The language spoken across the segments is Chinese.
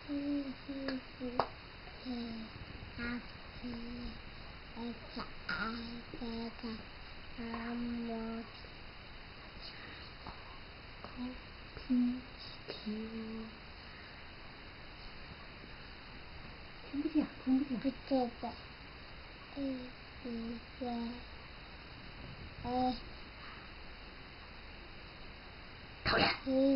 听不见，听不见。 不对的。 讨厌。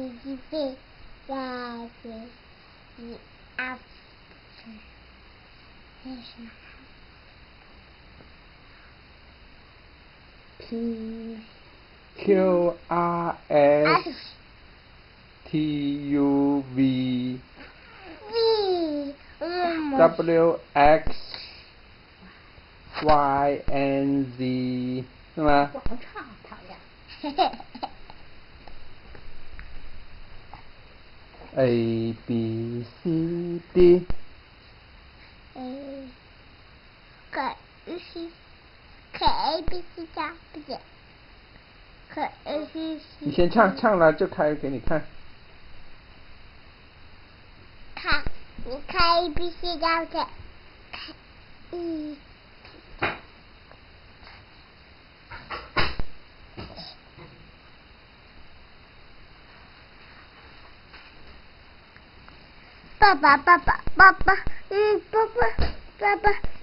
P Q R S T U V W X Y N Z 是吗？ 不好唱，讨厌。 A B C D。 可 A B C 加不对，可 A B C。 你先唱了就开给你看。 你看 A B C 加不对，爸爸，